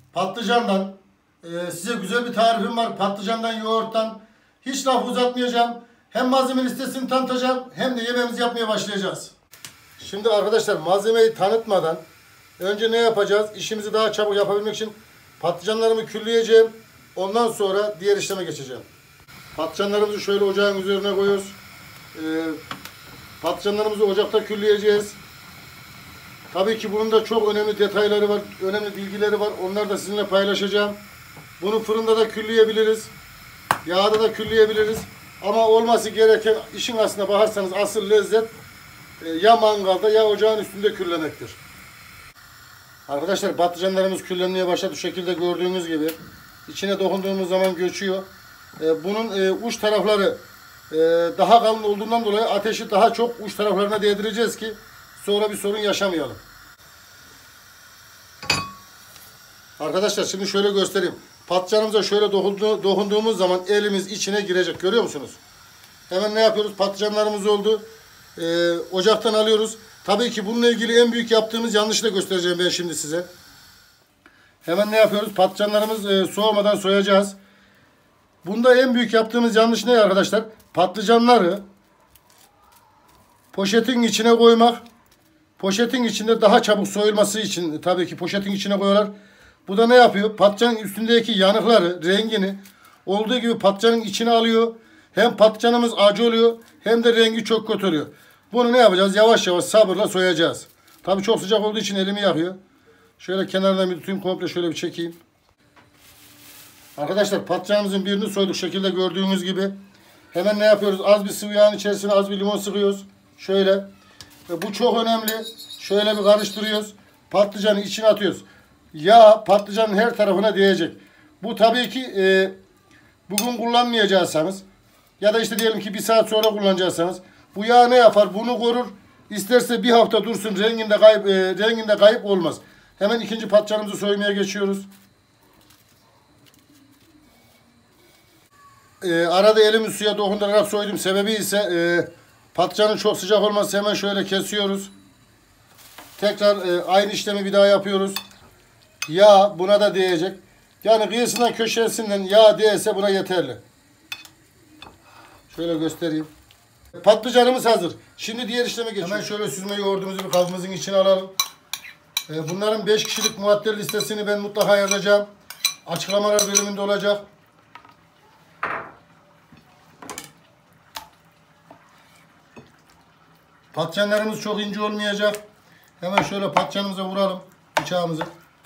patlıcandan. Size güzel bir tarifim var. Patlıcandan, yoğurttan. Hiç laf uzatmayacağım. Hem malzeme listesini tanıtacağım hem de yemeğimizi yapmaya başlayacağız. Şimdi arkadaşlar malzemeyi tanıtmadan önce ne yapacağız? İşimizi daha çabuk yapabilmek için patlıcanlarımı külleyeceğim. Ondan sonra diğer işleme geçeceğim. Patlıcanlarımızı şöyle ocağın üzerine koyuyoruz. Patlıcanlarımızı ocakta külleyeceğiz. Tabii ki bunun da çok önemli detayları var, önemli bilgileri var. Onları da sizinle paylaşacağım. Bunu fırında da külleyebiliriz. Yağda da külleyebiliriz. Ama olması gereken işin aslına bakarsanız asıl lezzet ya mangalda ya ocağın üstünde küllemektir. Arkadaşlar patlıcanlarımız küllenmeye başladı. Şu şekilde gördüğünüz gibi. İçine dokunduğumuz zaman göçüyor. Bunun uç tarafları daha kalın olduğundan dolayı ateşi daha çok uç taraflarına değdireceğiz ki sonra bir sorun yaşamayalım. Arkadaşlar şimdi şöyle göstereyim. Patlıcanımıza şöyle dokunduğumuz zaman elimiz içine girecek. Görüyor musunuz? Hemen ne yapıyoruz? Patlıcanlarımız oldu. Ocaktan alıyoruz. Tabii ki bununla ilgili en büyük yaptığımız yanlışı da göstereceğim ben şimdi size. Hemen ne yapıyoruz? Patlıcanlarımız soğumadan soyacağız. Bunda en büyük yaptığımız yanlış ne arkadaşlar? Patlıcanları poşetin içine koymak. Poşetin içinde daha çabuk soyulması için tabii ki poşetin içine koyuyorlar. Bu da ne yapıyor? Patlıcanın üstündeki yanıkları, rengini olduğu gibi patlıcanın içine alıyor. Hem patlıcanımız acı oluyor hem de rengi çok kötü oluyor. Bunu ne yapacağız? Yavaş yavaş sabırla soyacağız. Tabii çok sıcak olduğu için elimi yakıyor. Şöyle kenardan bir tutayım, komple şöyle bir çekeyim. Arkadaşlar patlıcanımızın birini soyduk şekilde gördüğünüz gibi. Hemen ne yapıyoruz? Az bir sıvı yağın içerisine az bir limon sıkıyoruz. Şöyle. Ve bu çok önemli. Şöyle bir karıştırıyoruz. Patlıcanı içine atıyoruz. Yağ patlıcanın her tarafına değecek. Bu tabii ki bugün kullanmayacaksanız ya da işte diyelim ki bir saat sonra kullanacaksanız bu yağ ne yapar? Bunu korur. İsterse bir hafta dursun, renginde kayıp olmaz. Hemen ikinci patlıcanımızı soymaya geçiyoruz. Arada elimi suya dokundurarak soydum. Sebebi ise patlıcanın çok sıcak olması. Hemen şöyle kesiyoruz. Tekrar aynı işlemi bir daha yapıyoruz. Yağ buna da değecek. Yani kıyısından köşesinden yağ değse buna yeterli. Şöyle göstereyim. Patlıcanımız hazır. Şimdi diğer işleme geçiyoruz. Hemen şöyle süzme yoğurdumuzu bir kabımızın içine alalım. Bunların 5 kişilik muadil listesini ben mutlaka yazacağım. Açıklamalar bölümünde olacak. Patlıcanlarımız çok ince olmayacak. Hemen şöyle patlıcanımıza vuralım bıçağımızı.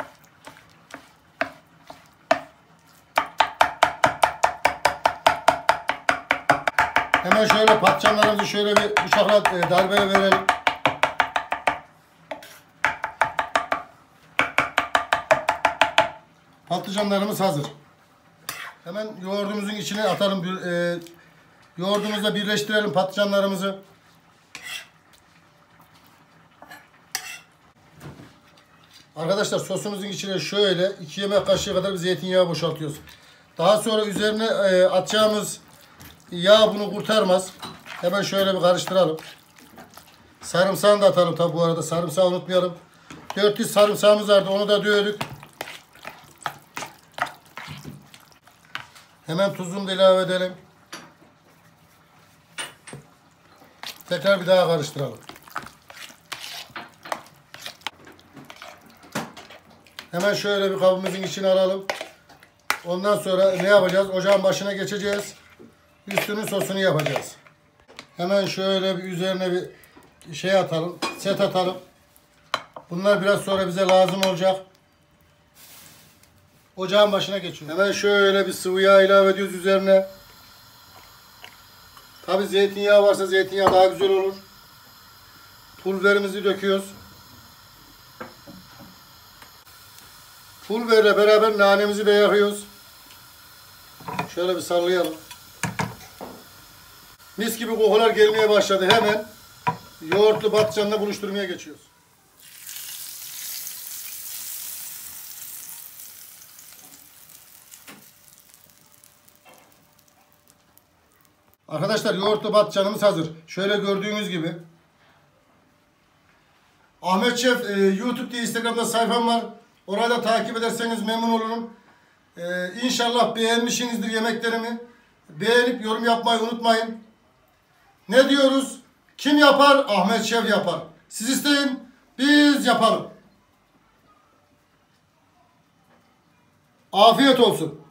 Hemen şöyle patlıcanlarımızı şöyle bir bıçakla darbeye verelim. Patlıcanlarımız hazır. Hemen yoğurdumuzun içine atalım. Yoğurdumuzla birleştirelim patlıcanlarımızı. Arkadaşlar sosumuzun içine şöyle 2 yemek kaşığı kadar bir zeytinyağı boşaltıyoruz. Daha sonra üzerine atacağımız yağ bunu kurtarmaz. Hemen şöyle bir karıştıralım. Sarımsağını da atalım tabi bu arada. Sarımsağı unutmayalım. 4 diş sarımsağımız vardı. Onu da dövdük. Hemen tuzunu da ilave edelim. Tekrar bir daha karıştıralım. Hemen şöyle bir kabımızın içine alalım. Ondan sonra ne yapacağız? Ocağın başına geçeceğiz. Üstünün sosunu yapacağız. Hemen şöyle bir üzerine bir şey atalım. Set atalım. Bunlar biraz sonra bize lazım olacak. Ocağın başına geçiyoruz. Hemen şöyle bir sıvı yağ ilave ediyoruz üzerine. Tabi zeytinyağı varsa zeytinyağı daha güzel olur. Pul biberimizi döküyoruz. Pul biberle beraber nanemizi de yakıyoruz. Şöyle bir sallayalım. Mis gibi kokular gelmeye başladı. Hemen yoğurtlu patlıcanla buluşturmaya geçiyoruz. Arkadaşlar yoğurtlu patlıcanımız hazır. Şöyle gördüğünüz gibi. Ahmet Şef YouTube diye Instagram'da sayfam var. Orayı da takip ederseniz memnun olurum. İnşallah beğenmişsinizdir yemeklerimi. Beğenip yorum yapmayı unutmayın. Ne diyoruz? Kim yapar? Ahmet Şef yapar. Siz isteyin, biz yapalım. Afiyet olsun.